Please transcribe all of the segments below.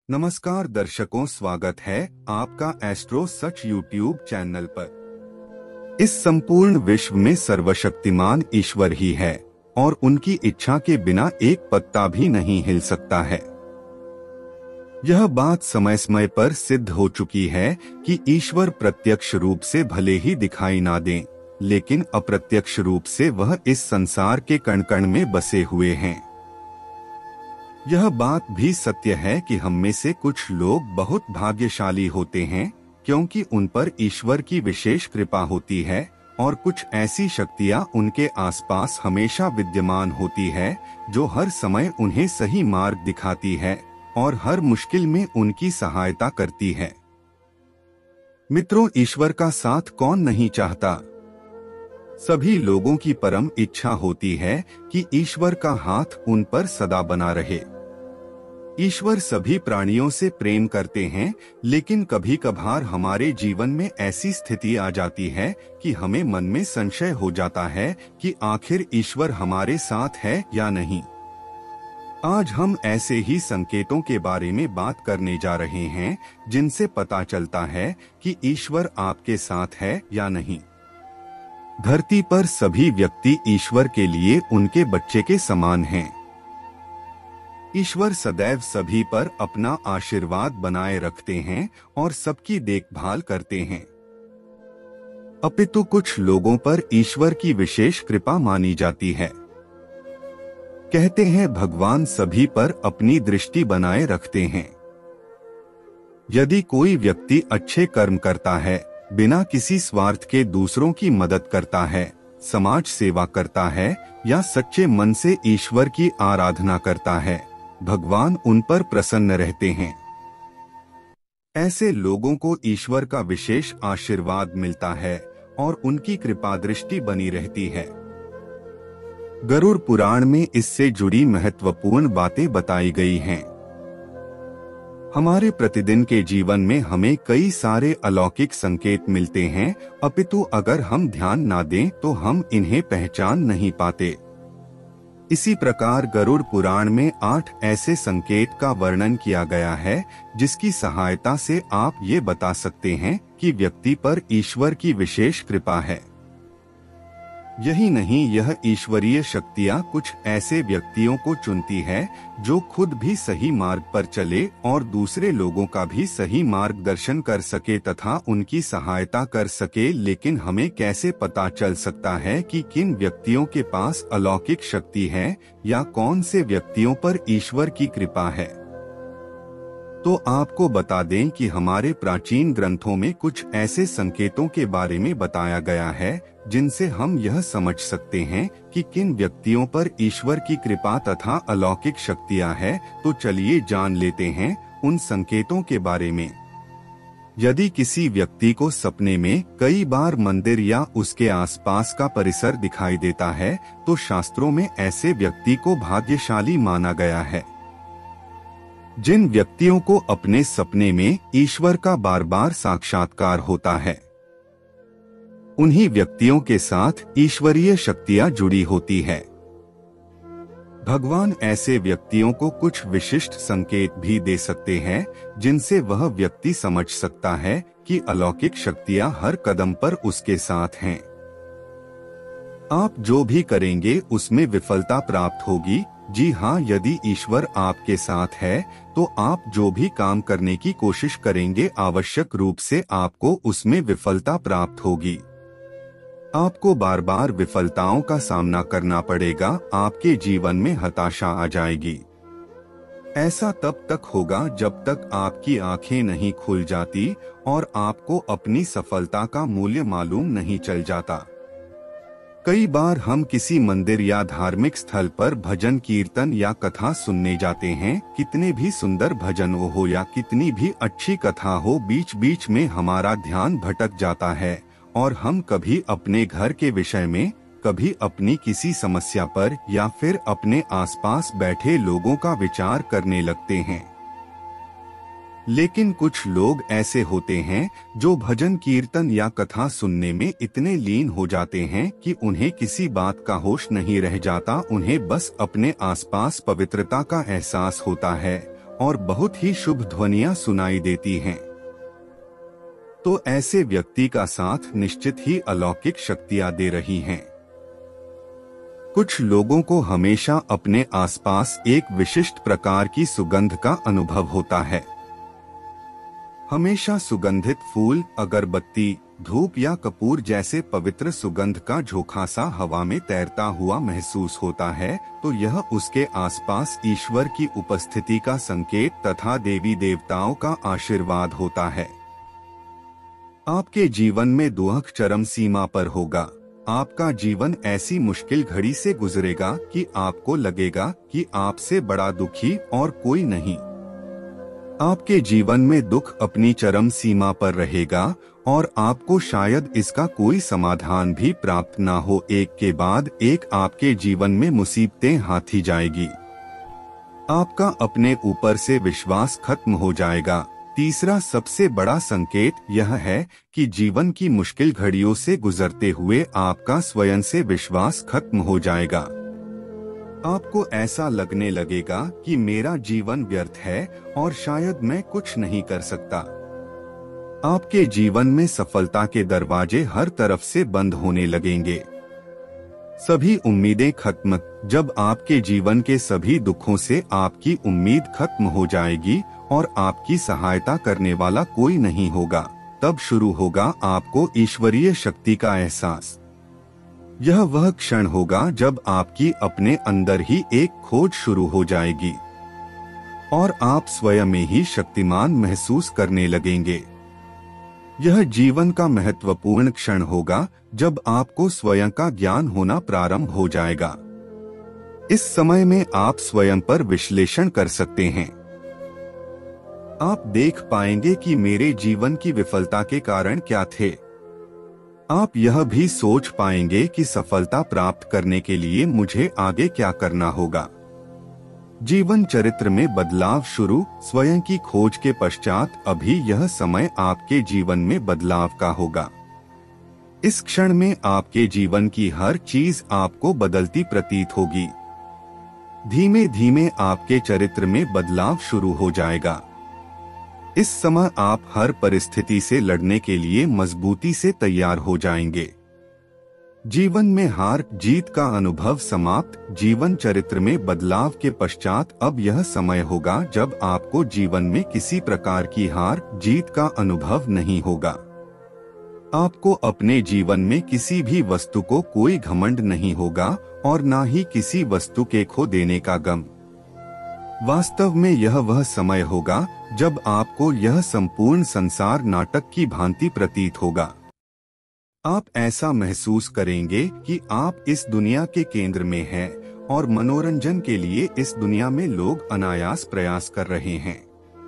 नमस्कार दर्शकों, स्वागत है आपका एस्ट्रो सच यूट्यूब चैनल पर। इस संपूर्ण विश्व में सर्वशक्तिमान ईश्वर ही है और उनकी इच्छा के बिना एक पत्ता भी नहीं हिल सकता है। यह बात समय समय पर सिद्ध हो चुकी है कि ईश्वर प्रत्यक्ष रूप से भले ही दिखाई ना दें, लेकिन अप्रत्यक्ष रूप से वह इस संसार के कण कण में बसे हुए हैं। यह बात भी सत्य है कि हम में से कुछ लोग बहुत भाग्यशाली होते हैं, क्योंकि उन पर ईश्वर की विशेष कृपा होती है और कुछ ऐसी शक्तियां उनके आसपास हमेशा विद्यमान होती है जो हर समय उन्हें सही मार्ग दिखाती है और हर मुश्किल में उनकी सहायता करती है। मित्रों, ईश्वर का साथ कौन नहीं चाहता। सभी लोगों की परम इच्छा होती है कि ईश्वर का हाथ उन पर सदा बना रहे। ईश्वर सभी प्राणियों से प्रेम करते हैं, लेकिन कभी कभार हमारे जीवन में ऐसी स्थिति आ जाती है कि हमें मन में संशय हो जाता है कि आखिर ईश्वर हमारे साथ है या नहीं। आज हम ऐसे ही संकेतों के बारे में बात करने जा रहे हैं जिनसे पता चलता है कि ईश्वर आपके साथ है या नहीं। धरती पर सभी व्यक्ति ईश्वर के लिए उनके बच्चे के समान हैं। ईश्वर सदैव सभी पर अपना आशीर्वाद बनाए रखते हैं और सबकी देखभाल करते हैं। अपितु कुछ लोगों पर ईश्वर की विशेष कृपा मानी जाती है। कहते हैं भगवान सभी पर अपनी दृष्टि बनाए रखते हैं। यदि कोई व्यक्ति अच्छे कर्म करता है, बिना किसी स्वार्थ के दूसरों की मदद करता है, समाज सेवा करता है या सच्चे मन से ईश्वर की आराधना करता है, भगवान उन पर प्रसन्न रहते हैं। ऐसे लोगों को ईश्वर का विशेष आशीर्वाद मिलता है और उनकी कृपा दृष्टि बनी रहती है। गरुड़ पुराण में इससे जुड़ी महत्वपूर्ण बातें बताई गई हैं। हमारे प्रतिदिन के जीवन में हमें कई सारे अलौकिक संकेत मिलते हैं, अपितु अगर हम ध्यान ना दें तो हम इन्हें पहचान नहीं पाते। इसी प्रकार गरुड़ पुराण में 8 ऐसे संकेत का वर्णन किया गया है जिसकी सहायता से आप ये बता सकते हैं कि व्यक्ति पर ईश्वर की विशेष कृपा है। यही नहीं, यह ईश्वरीय शक्तियाँ कुछ ऐसे व्यक्तियों को चुनती है जो खुद भी सही मार्ग पर चले और दूसरे लोगों का भी सही मार्गदर्शन कर सके तथा उनकी सहायता कर सके। लेकिन हमें कैसे पता चल सकता है कि किन व्यक्तियों के पास अलौकिक शक्ति है या कौन से व्यक्तियों पर ईश्वर की कृपा है? तो आपको बता दें कि हमारे प्राचीन ग्रंथों में कुछ ऐसे संकेतों के बारे में बताया गया है जिनसे हम यह समझ सकते हैं कि किन व्यक्तियों पर ईश्वर की कृपा तथा अलौकिक शक्तियां हैं। तो चलिए जान लेते हैं उन संकेतों के बारे में। यदि किसी व्यक्ति को सपने में कई बार मंदिर या उसके आसपास का परिसर दिखाई देता है, तो शास्त्रों में ऐसे व्यक्ति को भाग्यशाली माना गया है। जिन व्यक्तियों को अपने सपने में ईश्वर का बार बार साक्षात्कार होता है, उन्हीं व्यक्तियों के साथ ईश्वरीय शक्तियां जुड़ी होती है। भगवान ऐसे व्यक्तियों को कुछ विशिष्ट संकेत भी दे सकते हैं जिनसे वह व्यक्ति समझ सकता है कि अलौकिक शक्तियां हर कदम पर उसके साथ हैं। आप जो भी करेंगे उसमें विफलता प्राप्त होगी। जी हाँ, यदि ईश्वर आपके साथ है तो आप जो भी काम करने की कोशिश करेंगे आवश्यक रूप से आपको उसमें विफलता प्राप्त होगी। आपको बार बार विफलताओं का सामना करना पड़ेगा, आपके जीवन में हताशा आ जाएगी। ऐसा तब तक होगा जब तक आपकी आंखें नहीं खुल जाती और आपको अपनी सफलता का मूल्य मालूम नहीं चल जाता। कई बार हम किसी मंदिर या धार्मिक स्थल पर भजन कीर्तन या कथा सुनने जाते हैं। कितने भी सुंदर भजन हो या कितनी भी अच्छी कथा हो, बीच बीच में हमारा ध्यान भटक जाता है और हम कभी अपने घर के विषय में, कभी अपनी किसी समस्या पर या फिर अपने आसपास बैठे लोगों का विचार करने लगते हैं। लेकिन कुछ लोग ऐसे होते हैं जो भजन कीर्तन या कथा सुनने में इतने लीन हो जाते हैं कि उन्हें किसी बात का होश नहीं रह जाता। उन्हें बस अपने आसपास पवित्रता का एहसास होता है और बहुत ही शुभ ध्वनियां सुनाई देती हैं, तो ऐसे व्यक्ति का साथ निश्चित ही अलौकिक शक्तियां दे रही हैं। कुछ लोगों को हमेशा अपने आसपास एक विशिष्ट प्रकार की सुगंध का अनुभव होता है। हमेशा सुगंधित फूल, अगरबत्ती, धूप या कपूर जैसे पवित्र सुगंध का झोंका सा हवा में तैरता हुआ महसूस होता है, तो यह उसके आसपास ईश्वर की उपस्थिति का संकेत तथा देवी देवताओं का आशीर्वाद होता है। आपके जीवन में दुख चरम सीमा पर होगा। आपका जीवन ऐसी मुश्किल घड़ी से गुजरेगा कि आपको लगेगा कि आपसे बड़ा दुखी और कोई नहीं। आपके जीवन में दुख अपनी चरम सीमा पर रहेगा और आपको शायद इसका कोई समाधान भी प्राप्त ना हो। एक के बाद एक आपके जीवन में मुसीबतें हाथी जाएगी। आपका अपने ऊपर से विश्वास खत्म हो जाएगा। तीसरा सबसे बड़ा संकेत यह है कि जीवन की मुश्किल घड़ियों से गुजरते हुए आपका स्वयं से विश्वास खत्म हो जाएगा। आपको ऐसा लगने लगेगा कि मेरा जीवन व्यर्थ है और शायद मैं कुछ नहीं कर सकता। आपके जीवन में सफलता के दरवाजे हर तरफ से बंद होने लगेंगे। सभी उम्मीदें खत्म। जब आपके जीवन के सभी दुखों से आपकी उम्मीद खत्म हो जाएगी और आपकी सहायता करने वाला कोई नहीं होगा, तब शुरू होगा आपको ईश्वरीय शक्ति का एहसास। यह वह क्षण होगा जब आपकी अपने अंदर ही एक खोज शुरू हो जाएगी और आप स्वयं में ही शक्तिमान महसूस करने लगेंगे। यह जीवन का महत्वपूर्ण क्षण होगा जब आपको स्वयं का ज्ञान होना प्रारंभ हो जाएगा। इस समय में आप स्वयं पर विश्लेषण कर सकते हैं। आप देख पाएंगे कि मेरे जीवन की विफलता के कारण क्या थे। आप यह भी सोच पाएंगे कि सफलता प्राप्त करने के लिए मुझे आगे क्या करना होगा। जीवन चरित्र में बदलाव शुरू। स्वयं की खोज के पश्चात अभी यह समय आपके जीवन में बदलाव का होगा। इस क्षण में आपके जीवन की हर चीज आपको बदलती प्रतीत होगी। धीमे धीमे आपके चरित्र में बदलाव शुरू हो जाएगा। इस समय आप हर परिस्थिति से लड़ने के लिए मजबूती से तैयार हो जाएंगे। जीवन में हार जीत का अनुभव समाप्त। जीवन चरित्र में बदलाव के पश्चात अब यह समय होगा जब आपको जीवन में किसी प्रकार की हार जीत का अनुभव नहीं होगा। आपको अपने जीवन में किसी भी वस्तु को कोई घमंड नहीं होगा और ना ही किसी वस्तु के खो देने का गम। वास्तव में यह वह समय होगा जब आपको यह संपूर्ण संसार नाटक की भांति प्रतीत होगा। आप ऐसा महसूस करेंगे कि आप इस दुनिया के केंद्र में हैं और मनोरंजन के लिए इस दुनिया में लोग अनायास प्रयास कर रहे हैं।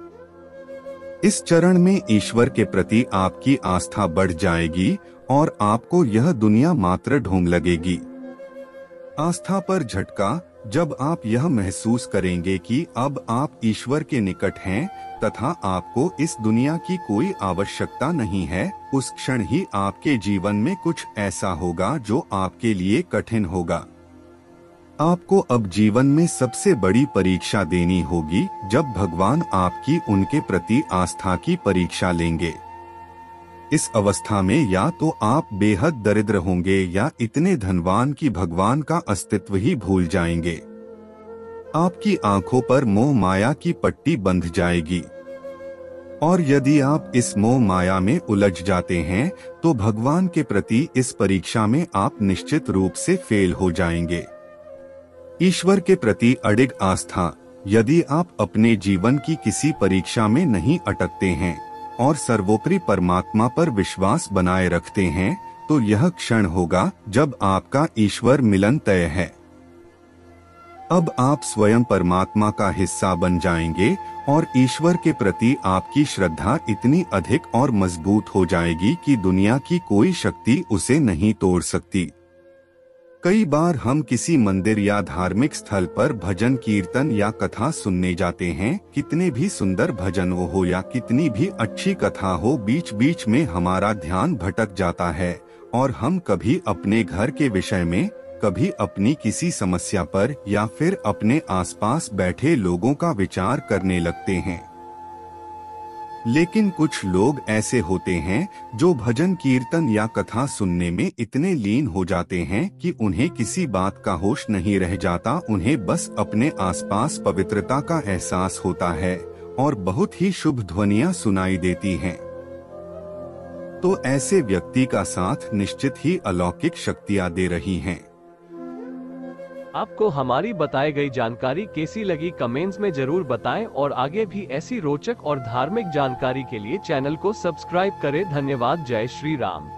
इस चरण में ईश्वर के प्रति आपकी आस्था बढ़ जाएगी और आपको यह दुनिया मात्र ढोंग लगेगी। आस्था पर झटका। जब आप यह महसूस करेंगे कि अब आप ईश्वर के निकट हैं तथा आपको इस दुनिया की कोई आवश्यकता नहीं है, उस क्षण ही आपके जीवन में कुछ ऐसा होगा जो आपके लिए कठिन होगा। आपको अब जीवन में सबसे बड़ी परीक्षा देनी होगी जब भगवान आपकी उनके प्रति आस्था की परीक्षा लेंगे। इस अवस्था में या तो आप बेहद दरिद्र होंगे या इतने धनवान कि भगवान का अस्तित्व ही भूल जाएंगे। आपकी आंखों पर मोह माया की पट्टी बंध जाएगी और यदि आप इस मोह माया में उलझ जाते हैं तो भगवान के प्रति इस परीक्षा में आप निश्चित रूप से फेल हो जाएंगे। ईश्वर के प्रति अडिग आस्था। यदि आप अपने जीवन की किसी परीक्षा में नहीं अटकते हैं और सर्वोपरि परमात्मा पर विश्वास बनाए रखते हैं, तो यह क्षण होगा जब आपका ईश्वर मिलन तय है। अब आप स्वयं परमात्मा का हिस्सा बन जाएंगे और ईश्वर के प्रति आपकी श्रद्धा इतनी अधिक और मजबूत हो जाएगी कि दुनिया की कोई शक्ति उसे नहीं तोड़ सकती। कई बार हम किसी मंदिर या धार्मिक स्थल पर भजन कीर्तन या कथा सुनने जाते हैं। कितने भी सुंदर भजन हो या कितनी भी अच्छी कथा हो, बीच बीच में हमारा ध्यान भटक जाता है और हम कभी अपने घर के विषय में, कभी अपनी किसी समस्या पर या फिर अपने आसपास बैठे लोगों का विचार करने लगते हैं। लेकिन कुछ लोग ऐसे होते हैं जो भजन कीर्तन या कथा सुनने में इतने लीन हो जाते हैं कि उन्हें किसी बात का होश नहीं रह जाता। उन्हें बस अपने आसपास पवित्रता का एहसास होता है और बहुत ही शुभ ध्वनियां सुनाई देती हैं। तो ऐसे व्यक्ति का साथ निश्चित ही अलौकिक शक्तियां दे रही हैं। आपको हमारी बताई गई जानकारी कैसी लगी कमेंट्स में जरूर बताएं और आगे भी ऐसी रोचक और धार्मिक जानकारी के लिए चैनल को सब्सक्राइब करें। धन्यवाद। जय श्री राम।